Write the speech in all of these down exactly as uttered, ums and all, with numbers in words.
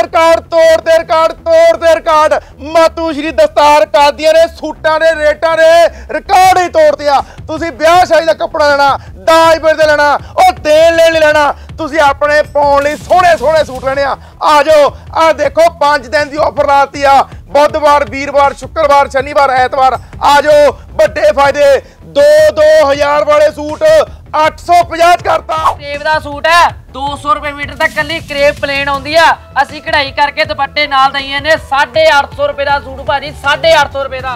Record तोड़ दे record तोड़ दे record मातू श्री दस्तार कादियां ने सूटां दे रेटां दे रिकॉर्ड ही तोड़ दिया। तुसी ब्याह शादी दा कपड़ा लेना दाज पर लेना और देन लेन लेना तुसी अपने पाउण लई सोहणे सोहणे सूट लेने आ। आ जाओ आ देखो पांच दिन दी ऑफर लाती आ बुधवार वीरवार शुक्रवार शनिवार ऐतवार आ जाओ बड़े फायदे दो दो हजार वाले सूट अठ सौ पचास करता। क्रेप दा सूट है दो सौ रुपए मीटर तक कली क्रेप प्लेन आउंदी आ असी कढ़ाई करके दुपट्टे नाल दईए ने साढ़े आठ सौ रुपए दा सूट भाजी साढ़े आठ सौ रुपए दा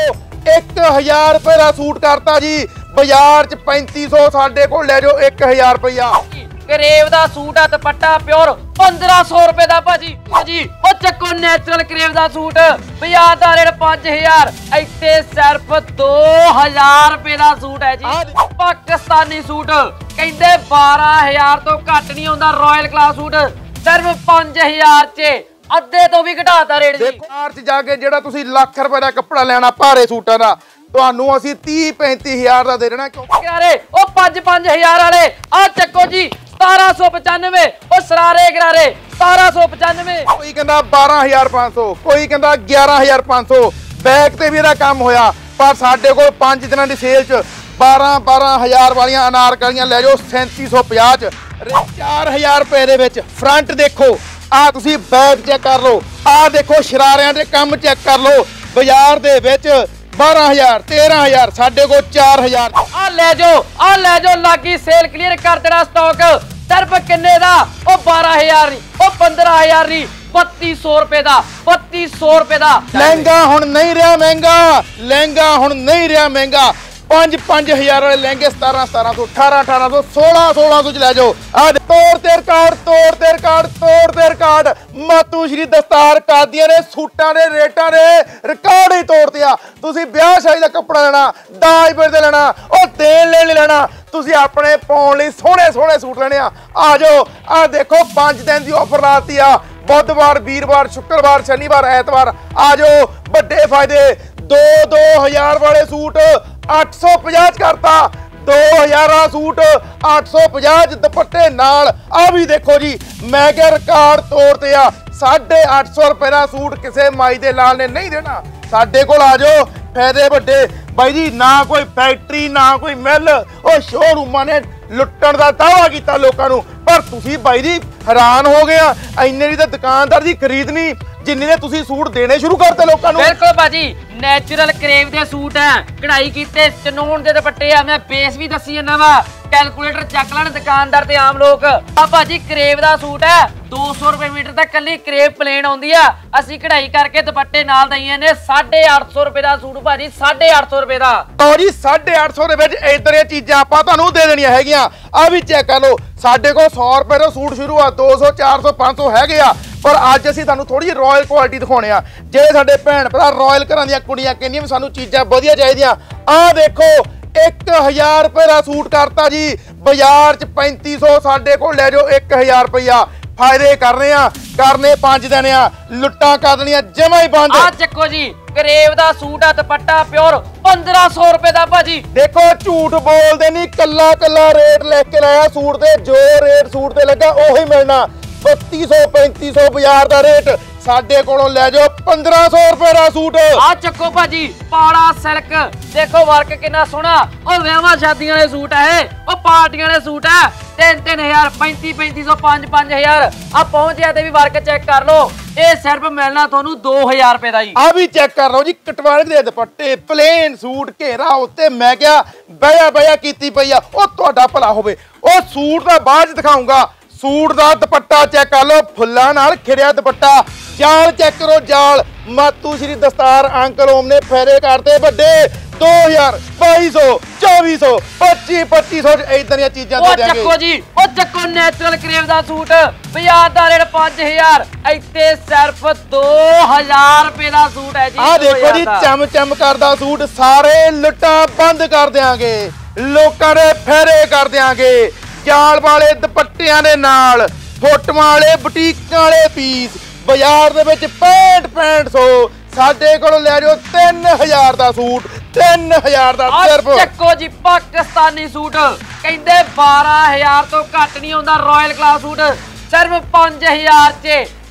एक हजार रुपए दा सूट करता जी बाजार च पैंती सौ साढ़े को ले जाओ एक हजार रुपया। क्रेप दा सूट आ दुपट्टा प्योर पंद्रह सौ रुपए दा भाजी भाजी ओ चक्को नैचुरल क्रेप दा सूट बाजार दा रेट पांच हजार इत्थे सिर्फ दो हजार रुपए दा सूट है जी। पाकिस्तानी सूट कहंदे बारह हजार तो घट नहीं आउंदा रॉयल क्लास सूट सिर्फ पांच हजार च अद्धे तो भी घटाता रेट जी। बाजार च जाके जेड़ा तुसी लाख रुपए दा कपड़ा लेना भारे सूटां दा ਤੁਹਾਨੂੰ ਅਸੀਂ तीस पैंतीस हज़ार ਦਾ ਦੇ ਦੇਣਾ ਕਿਉਂ ਗਰਾਰੇ ਉਹ पाँच पाँच हज़ार ਵਾਲੇ ਆ ਚੱਕੋ ਜੀ सतारह सौ पचानवे ਉਹ ਸਰਾਰੇ ਗਰਾਰੇ सतारह सौ पचानवे ਕੋਈ ਕਹਿੰਦਾ बारह हज़ार पाँच सौ ਕੋਈ ਕਹਿੰਦਾ ग्यारह हज़ार पाँच सौ ਬੈਕ ਤੇ ਵੀ ਇਹਦਾ ਕੰਮ ਹੋਇਆ ਪਰ ਸਾਡੇ ਕੋਲ ਪੰਜ ਦਿਨਾਂ ਦੀ ਸੇਲ ਚ बारह बारह हज़ार ਵਾਲੀਆਂ ਅਨਾਰਕਲੀਆਂ ਲੈ ਜਾਓ सैंतीस सौ पचास ਚ चार हज़ार ਰੁਪਏ ਦੇ ਵਿੱਚ ਫਰੰਟ ਦੇਖੋ ਆ ਤੁਸੀਂ ਬੈਕ ਚੈੱਕ ਕਰ ਲਓ ਆ ਦੇਖੋ ਸ਼ਰਾਰਿਆਂ ਦੇ ਕੰਮ ਚੈੱਕ ਕਰ ਲਓ ਬਾਜ਼ਾਰ ਦੇ ਵਿੱਚ बारह हज़ार तेरह हज़ार साढ़े को चार हज़ार आ ले जाओ आ ले जाओ लागी सेल क्लियर कर देना स्टॉक सिर्फ किन्ने दा ओ बारह हज़ार नहीं ओ पंद्रह हज़ार नहीं बत्तीस सौ रुपए दा बत्तीस सौ रुपए दा लहंगा हुण नहीं रहा महंगा लहंगा हुण नहीं रहा महंगा पांच पांच हजार वाले लहंगे सतारह सतारह सौ अठारह अठारह सौ सोलह सोलह सौ च लै जाओ आ तोड़ ते रिकॉर्ड तोड़ ते रिकॉर्ड तोड़ ते रिकॉर्ड मातू श्री दस्तार कादियां ने सूटां दे रेटां दे रिकॉर्ड ही तोड़ दिया। तुसी ब्याह शादी दा कपड़ा लेना दाज पर लेना और देन लेन लेना तुसी अपने पाउण लई सोहणे सोहणे सूट लेने आ। आ जाओ आ देखो पांच दिन दी ऑफर लाती आ बुधवार वीरवार शुक्रवार शनिवार ऐतवार आ जाओ बड़े फायदे दो दो हजार वाले सूट अठ सौ पचास करता दो हजार सूट अठ सौ पचास दुपट्टे नाल आ भी देखो जी मैं क्या रिकॉर्ड तोड़ते आ साढ़े अठ सौ रुपए का सूट किसी माई दे लाल ने नहीं देना साडे कोल आ जाओ फायदे बड़े बाई जी ना कोई फैक्ट्री ना कोई मिल और शोरूमां ने लुट्टण दा दावा कीता लोकां नूं पर तुसीं बाई जी हैरान हो गए इन्ने दी तां दुकानदार दी खरीद नहीं जिन्ने ने तुसीं सूट देने शुरू करते लोकां नूं। बिल्कुल भाजी नैचुरल क्रेप दे सूट है कढ़ाई कीते चनोन दे दुपट्टे आ मैं बेस भी दसी जन्ना वा कैलकुलेटर चेक लैण दुकानदार ते आम लोग आ भाजी क्रेप दा सूट है दो सौ रुपए मीटर तक कली क्रेप प्लेन आउंदी आ असी कढ़ाई करके दुपट्टे नाल दईए ने साढ़े आठ सौ रुपए दा सूट भाजी साढ़े आठ सौ रुपए दा तो जी साढ़े आठ सौ दे विच इधर ये चीज़ां आपां तुहानूं दे देणीआं हैगीआं आ भी चेक कर लो साडे कोल सौ रुपए दा सूट शुरू आ दो सौ चार सौ पांच सौ हैगे आ पर अज असीं तुहानूं थोड़ी जी रॉयल क्वालिटी दिखाउने आ जे साडे भैण भरा रॉयल घरां दीआं कुड़ियां कहंदियां भी सानूं चीज़ां वधिया चाहीदियां आ देखो एक हजार रुपए का सूट करता जी बाजार च पैंती सौ साढ़े को ले जाओ एक हजार रुपया फायदे कर रहे हैं करने पांच दिन लुट्टा करनियां जमा ही बंद। आ चक्को जी क्रेप दा सूट आ दुपट्टा प्योर पंद्रह सौ रुपए दा भाजी देखो झूठ बोलते नहीं कला कला रेट लिख के लाया सूट दे जो रेट सूट ते लगा ओही मिलना बत्ती सौ पैंती सौ बाजार का रेट साडे कोलों ले जाओ पंद्रह सौ रुपए का सूट। आ चक्को भाजी पाड़ा सिल्क देखो वर्क कितना सोहना ओ विआहां शादियां दे सूट है ओ पार्टियां दे सूट है तीन तीन हजार पैंती पैंती सौ पांच पांच हजार आ पहुंचे ते भी वर्क चेक कर लो ये सिर्फ मिलना थानू दो हजार रुपए दा ही। आ भी चेक कर लो जी कटवारे दे दुपट्टे प्लेन सूट घेरा उत्ते मैं क्या बया बया कीती पई आ ओ तुहाडा भला होवे ओ सूट दा बाद दिखाऊंगा सूट दा दुपट्टा चेक कर लो फुल्लां नाल खिड़िया दुपट्टा जाल चेक करो जाल मातू श्री दस्तार अंकल ओम ने फेरे करते बड़े दो हजार बाई सौ चौबी सौ पच्ची पच्ची सौ इधर चीजा चक्को जी ओ चक्को नैचुरल क्रेप दा सूट बाजार दा रेट पांच हजार इत्थे सिर्फ दो हजार रुपए दा सूट है जी। आ देखो जी चम चम करदा सूट सारे लुट्टा बंद कर देंगे लोकां दे फेरे कर देंगे जाल वाले दुपट्टियां दे नाल फोटोआं वाले बुटीकां वाले पीस बाजार दे विच पैंठ पैंठ सौ साडे कोल ले जाओ तीन हजार दा सूट तीन हजार दा सिर्फ। चक्को जी पाकिस्तानी सूट कहंदे बारह हजार तो घट नहीं आउंदा रॉयल क्लास सूट सिर्फ पांच हजार च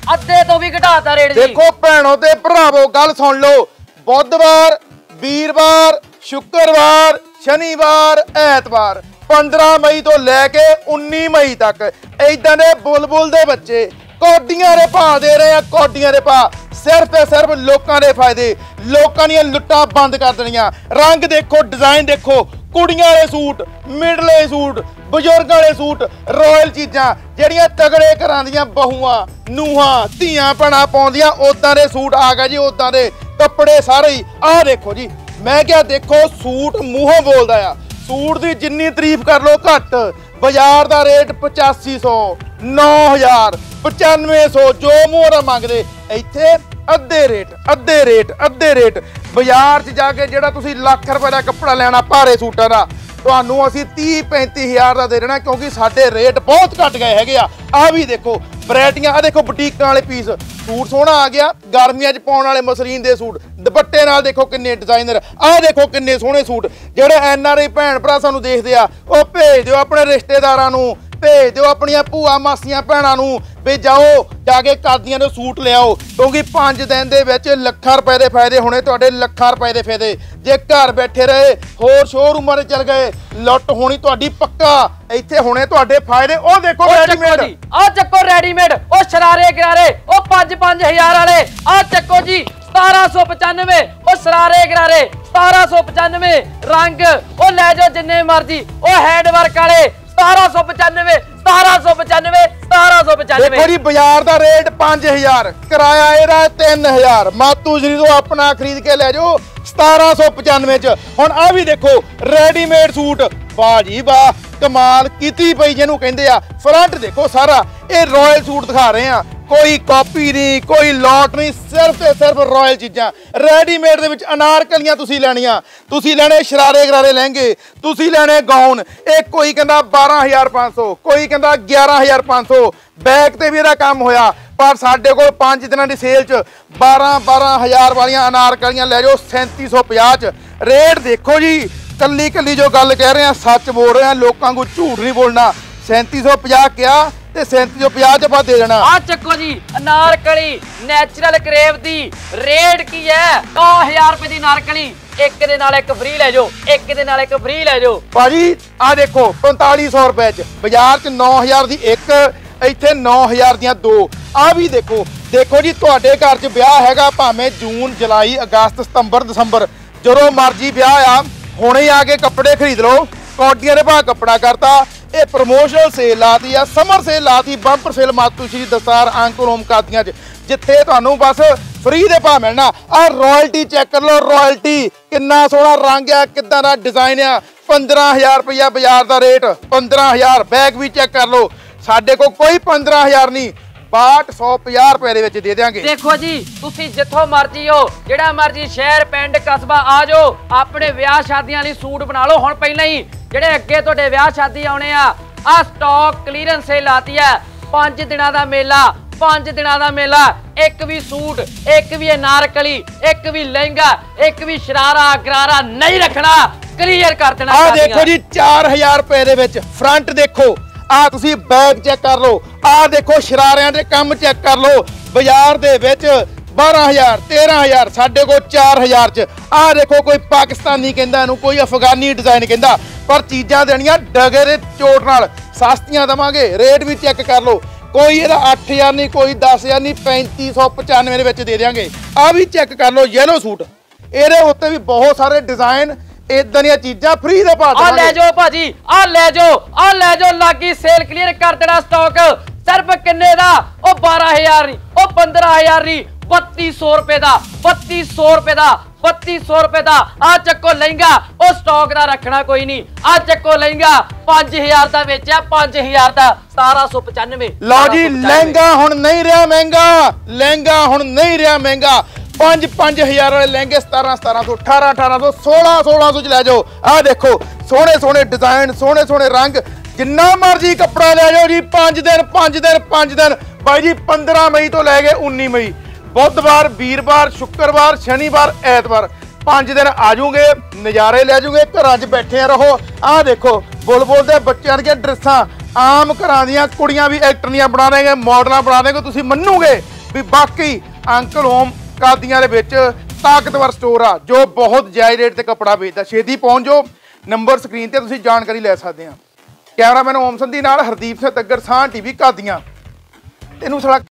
ਅੱਧੇ ਤੋਂ ਵੀ ਘਟਾਤਾ ਰੇਟ ਜੀ। देखो भैनों ते भरावो गल सुन लो, बुधवार वीरवार शुक्रवार शनिवार ऐतवार पंद्रह मई तो लैके उन्नी मई तक इदां दे बुलबुल दे बच्चे कौडियां दे भाव दे रहे हैं। कौडियां दे भाव सिर्फ ते सिर्फ लोकां दे फायदे, लोकां दियां लुट्टां बंद कर देनियां। रंग देखो, डिजाइन देखो, कुड़ियां वाले सूट, मिडले सूट, बजुर्गां वाले सूट, रॉयल चीज़ां ਜਿਹੜੀਆਂ तगड़े घरां ਦੀਆਂ बहुआं ਨੂਹਾਂ ਧੀਆਂ ਭੈਣਾਂ ਪਾਉਂਦੀਆਂ ਉਦਾਂ ਦੇ सूट आ गए जी। उदां दे कपड़े सारे ही आ देखो जी। मैं क्या देखो सूट मूहों बोलदा आ। सूट की जिन्नी तारीफ कर लो घट। बाजार का रेट पचासी सौ नौ हज़ार पचानवे सौ जो मूहरा मंगते इत्थे अद्धे रेट अद्धे रेट अद्धे रेट। बाजार च जाके जिहड़ा तुसीं लख रुपए का कपड़ा लेना भारे सूटां दा ਤੁਹਾਨੂੰ ਅਸੀਂ तीह पैंती हज़ार ਦਾ ਦੇ ਦੇਣਾ क्योंकि ਸਾਡੇ रेट बहुत घट गए हैगे आ। आ भी देखो वैरायटियां, आ देखो बुटीकां वाले पीस, सूट सोहना आ गया गर्मियां च पाउण वाले मसलीन दे सूट दुपट्टे नाल देखो किन्ने डिजाइनर। आ देखो किन्ने सोहने सूट ਜਿਹੜੇ एन आर आई भैन भरा सानू देखदे आ ਉਹ ਭੇਜ ਦਿਓ ਆਪਣੇ ਰਿਸ਼ਤੇਦਾਰਾਂ ਨੂੰ, भेज दो अपन भूआ मासियां भैनों भी जाओ जाके कादियां दे सूट ले आओ क्योंकि पांच दिन दे लखां रुपए के फायदे होने, तुहाडे लखां रुपए के फायदे। जे घर बैठे रहे होर शोरूमां ते चल गए लुट होनी तुहाडी पक्का। इत्थे होने तुहाडे फायदे। ओ देखो रेडीमेड, आ चक्को रेडीमेड, ओ शरारे गरारे, ओ पांच पांच हजार वाले आ चक्को जी सतारा सौ पचानवे। ओ शरारे गरारे सतारा सौ पचानवे। रंग ओ लै जाओ जिन्ने मर्जी, ओ हैंडवर्क वाले सतारा सौ पचानवे सतारा सौ पचानवे सतारा सौ पचानवे। देखो जी बाजार का रेट पांच हजार, किराया एदा तीन हजार। मातू जी तो अपना खरीद के ले जाओ सतारा सौ पचानवे च। हुण आ भी देखो रेडीमेड सूट, वाह जी वाह कमाल कीती पई जिन्हों कहंदे आ। फ्रंट देखो सारा ये रॉयल सूट दिखा रहे हैं, कोई कॉपी नहीं कोई लॉट नहीं, सिर्फ ते सिर्फ रॉयल चीज़ां। रेडीमेड दे विच अनारकलियां तुसीं लैणियां, तुसीं लैणे शरारे गरारे लहंगे, तुसीं लैणे गाउन। एक कोई कहंदा बारह हज़ार पाँच सौ, कोई कहंदा ग्यारह हज़ार पाँच सौ। बैक ते भी इहदा काम होया पर साडे कोल पांच दिनां दी सेल च बारह बारह हज़ार वालियां अनारकलियां लै जाओ सैंती सौ पचास च। रेट देखो जी कली कली जो गल कह रहे हैं सच बोल रहे हैं, लोगों को झूठ नहीं बोलना। सैंती सौ पचास क्या ते सैंती सौ पचास च पा दे देना। आ चक्को जी अनारकली नैचुरल करेव दी रेट की है नौ हज़ार रुपए दी अनारकली। एक दे नाल एक फ्री ले जाओ, एक दे नाल एक फ्री ले जाओ। भाजी आ देखो पैंताली सौ रुपए च, बाजार च नौ हज़ार दी एक, इत्थे नौ हज़ार दियां दो। आ भी देखो देखो जी तुहाडे घर च ब्याह हैगा भावें जून जुलाई अगस्त सितंबर दसंबर जदों मर्जी ब्याह आ, हुणे आके कपड़े खरीद लो। कौडियां दे भाव कपड़ा करता, ये प्रमोशनल सेल लाती है, समर सेल लाती, बंपर सेल मातू श्री दस्तार आंकुलोम कादियां च जिथे तुहानू बस फ्री दे भाव मिलना। आ रॉयल्टी चेक कर लो, रॉयल्टी किन्ना सोहना रंग है, किद्दां दा डिजाइन है। पंद्रह हज़ार रुपया बाजार का रेट, पंद्रह हज़ार। बैग भी चेक कर लो, साडे को कोई पंद्रह हज़ार नहीं बाहठ सौ पचास रुपए दे विच दे देंगे। देखो जी तुसी जिथों मर्जी हो, जेड़ा मर्जी शहर पिंड कस्बा आ जाओ, अपने ब्याह शादियां लई सूट बना लो। हुण पहले ही जेड़े अगे तुहाडे ब्याह शादी आउणे आ, आ स्टॉक क्लीयरेंस सेल आती है। पांच दिनां दा मेला, पांच दिनां दा मेला, एक भी सूट, एक भी अनारकली, एक भी लहंगा, एक भी शरारा गरारा नहीं रखना, क्लियर कर देना। आ देखो जी चार हज़ार रुपए दे विच फ्रंट देखो, आ तुसी बैग चेक कर लो, आ देखो शरारियां दे काम चेक कर लो। बाजार दे विच बारह हज़ार तेरह हज़ार, साडे को चार हज़ार च। आ देखो कोई पाकिस्तानी कहंदा इहनूं, कोई अफगानी डिजाइन कहंदा, पर चीज़ां देनियां डगे दे चोट नाल सस्तियां देवांगे। रेट भी चेक कर लो, कोई इहदा अठ हज़ार नहीं कोई दस हज़ार नहीं, पैंती सौ पचानवे दे विच दे देंगे। आ भी चेक कर लो येलो सूट, इहदे उत्ते भी बहुत सारे डिजाइन इदां दी चीज़ां फ्री दे भाव। आ ले जाओ भाजी, आ ले जाओ, आ ले जाओ, लागी सेल क्लियर कर देना स्टॉक। सिर्फ किन्ने दा? ओ बारह हज़ार नहीं, ओ पंद्रह हज़ार नहीं, बत्ती सौ रुपए दा, बत्ती सौ रुपए दा, बत्ती सौ रुपए दा। आ चक्को लहंगा, ओ स्टॉक दा रखना कोई नहीं। आ चक्को लहंगा पांच हज़ार दा बेचा, पांच हज़ार दा सतारा सौ पचानवे। लो जी लहंगा हुण नहीं रहा महंगा, लहंगा हुण नहीं रहा महंगा। पांच पांच हज़ार वाले लहंगे सतारह सतारह सौ अठारह अठारह सौ सोलह सोलह सौ च लै जाओ। आ देखो सोहने सोहने डिजाइन, सोहने सोहने रंग, जिन्ना मर्जी कपड़ा ले जाओ जी। पांच दिन पांच दिन पांच दिन भाई जी पंद्रह मई तो लैके उन्नी मई, बुधवार वीरवार शुक्रवार शनिवार ऐतवार पांच दिन आ जाओगे, नज़ारे ले जाओगे, घर च बैठे रहो। आ देखो बुलबुल दे बच्चों दी ड्रेसां ਆਮ ਘਰਾਂ ਦੀਆਂ ਕੁੜੀਆਂ ਵੀ ਐਕਟਰਨੀਆਂ ਬਣਾ ਦੇਗੇ, ਮਾਡਲਾਂ ਬਣਾ ਦੇਗੇ। ਤੁਸੀਂ ਮੰਨੋਗੇ ਵੀ ਬਾਕੀ ਅੰਕਲ ਹੋਮ ਕਾਦੀਆਂ ਦੇ ਵਿੱਚ ਤਾਕਤਵਰ ਸਟੋਰ ਆ ਜੋ ਬਹੁਤ ਜਾਇਜ਼ ਰੇਟ ਤੇ ਕੱਪੜਾ ਵੇਚਦਾ। ਛੇਤੀ ਪਹੁੰਚ ਜਾਓ, ਨੰਬਰ ਸਕਰੀਨ ਤੇ ਤੁਸੀਂ ਜਾਣਕਾਰੀ ਲੈ ਸਕਦੇ ਆ। ਕੈਮਰਾਮੈਨ ਓਮ ਸੰਧੀ ਨਾਲ ਹਰਦੀਪ ਸਿੰਘ ਤੱਗਰ, ਸਾਹ ਟੀਵੀ ਕਾਦੀਆਂ। ਤੈਨੂੰ ਸਾਲਾ